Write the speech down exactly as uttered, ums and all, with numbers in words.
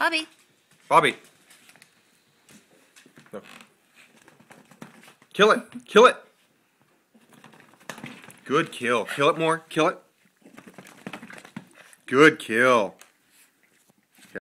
Bobby. Bobby. No. Kill it. Kill it. Good kill. Kill it more. Kill it. Good kill.